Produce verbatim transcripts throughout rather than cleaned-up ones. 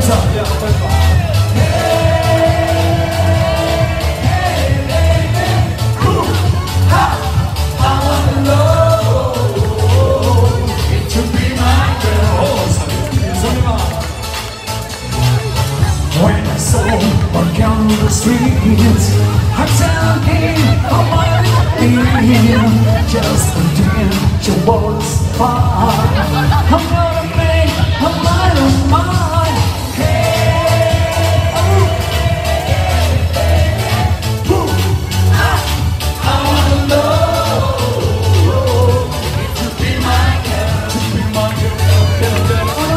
ça, viens, rappelle pas. On the streets, I tell him I want to be just pretend you was fine. I'm gonna make a mind of mine. Hey, oh, ooh, ah, I wanna know to be my girl, to be my girl, girl, girl, girl.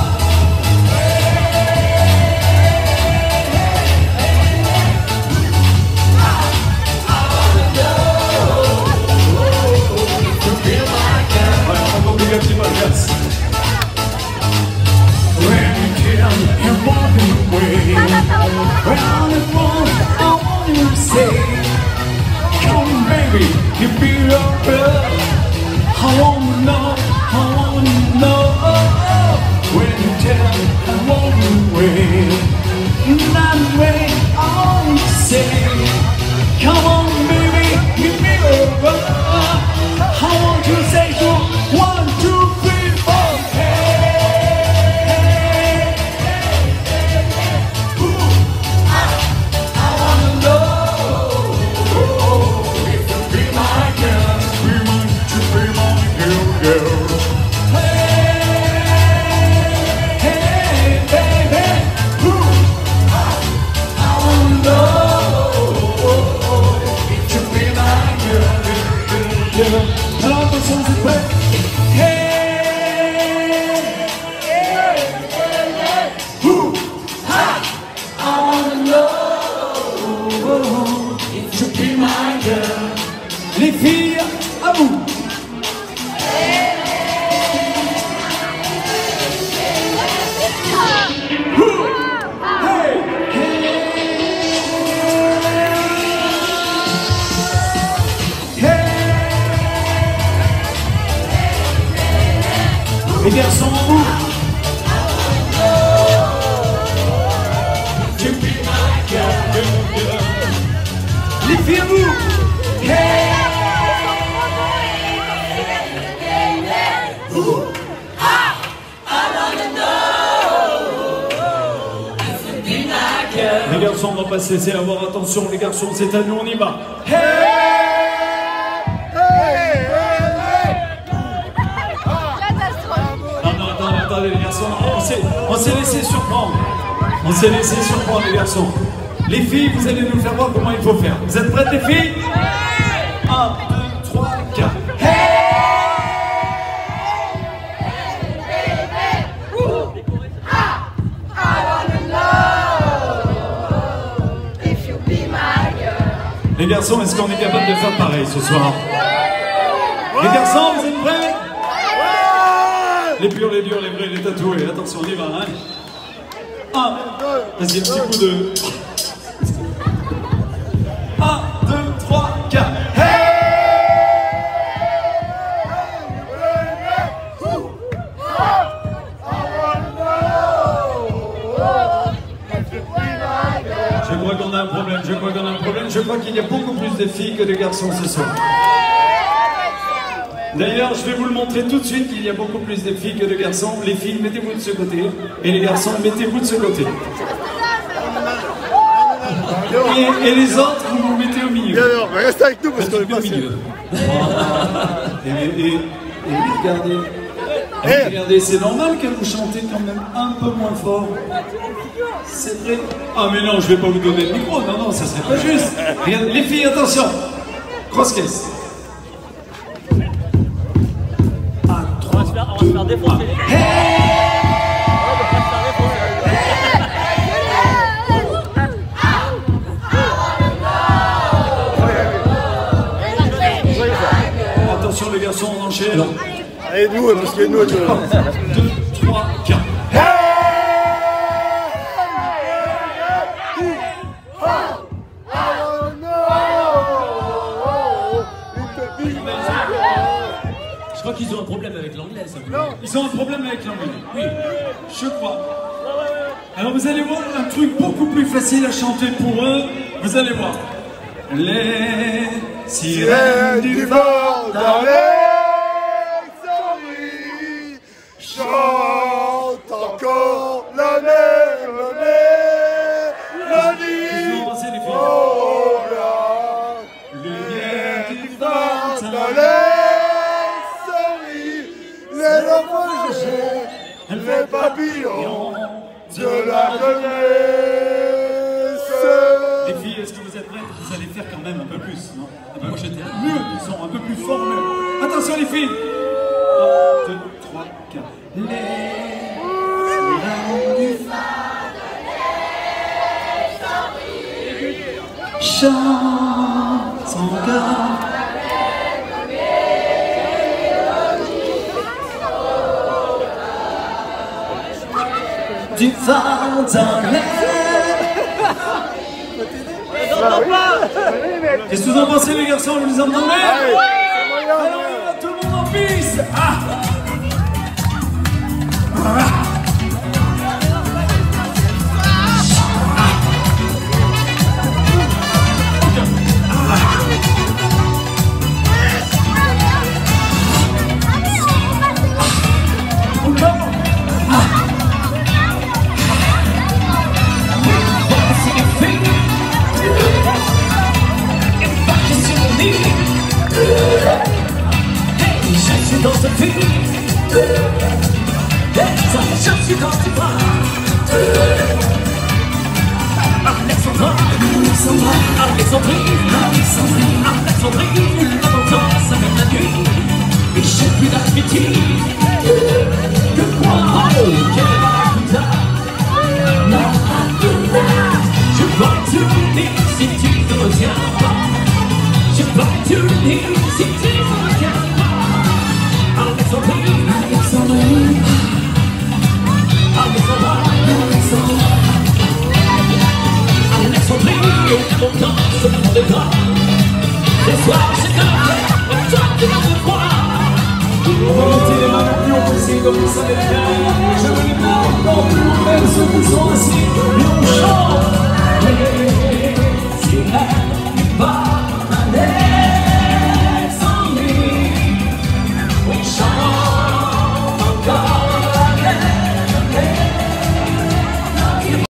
When you kill and walking away, round and round, I want you to say, come baby, you be your girl. I wanna know, I wanna know. When you tell and walk away, that way I want you to say, come on baby, give me your girl. I want you to say so, one, two, three, four. Alors attention, c'est prêt. Hey, hey, hey, ooh, ha, I wanna know if you be my girl. Les filles, à vous. Les garçons, vous. Les filles, vous. Hey. Les garçons, on va pas se laisser avoir. Attention, les garçons, c'est à nous, on y va. Hey. Les garçons, on s'est laissé surprendre. On s'est laissé surprendre, les garçons. Les filles, vous allez nous faire voir comment il faut faire. Vous êtes prêtes, les filles? un, deux, trois, quatre. Les garçons, est-ce qu'on est capable de faire pareil ce soir? Les garçons, vous êtes prêts? Les purs, les durs, les vrais, les tatoués. Attention, on y va, hein. Un. Vas-y, un petit coup de... Un, deux, trois, quatre. Hey! Je crois qu'on a un problème, je crois qu'on a un problème. Je crois qu'il y a beaucoup plus de filles que de garçons ce soir. D'ailleurs, je vais vous le montrer tout de suite qu'il y a beaucoup plus de filles que de garçons. Les filles, mettez-vous de ce côté. Et les garçons, mettez-vous de ce côté. Et, et les autres, vous vous mettez au milieu. Non, non, mais restez avec nous parce qu'on est pas au milieu. Et, et, et, et regardez. Et regardez, c'est normal que vous chantez quand même un peu moins fort. C'est vrai. Ah mais non, je vais pas vous donner le micro. Non, non, ça serait pas juste. Regardez, les filles, attention. Grosse caisse. On va se faire défoncer. Attention les garçons, on enchaîne. Allez, nous, parce qu'il y a nous. deux, trois, quatre. Je crois qu'ils ont un problème avec l'anglais, ça. Non. Ils ont un problème avec l'anglais. Oui, je crois. Alors vous allez voir un truc beaucoup plus facile à chanter pour eux. Vous allez voir. Les sirènes du vent dans les chantent encore la même mélodie. Vous les filles. Oh la Lumière du dans matin. les les enfants légers, les papillons de la jeunesse. Les filles, est-ce que vous êtes prêtes? Vous allez faire quand même un peu plus, non? Un peu plus mieux, disons, un peu plus fort même. Attention les filles. un, deux, trois, quatre. Les sirènes du chantent encore. Du vent dans l'air. Qu'est-ce que vous en pensez les garçons? Vous les entendez? Alors tout le monde en piste. Ah. Ah. Dans ce film, je suis dans tes bras. Alexandra, Alexandrine, Alexandrine, Alexandrine, l'abondance avec la nuit. Et j'ai plus d'appétit que quoi, quelle Hakuna. Je vais tourner si tu ne retiens pas. Je vais tourner si tu ne retiens pas. Alexandrine, Alexandrine, Alexandra, Alexandrine, on danse dans les bras. Ce soir, je t'aime, et toi, tu vas me voir. On va monter les mains, puis on peut essayer comme ça les faire. Je veux les voir encore plus, même ceux qui sont assis.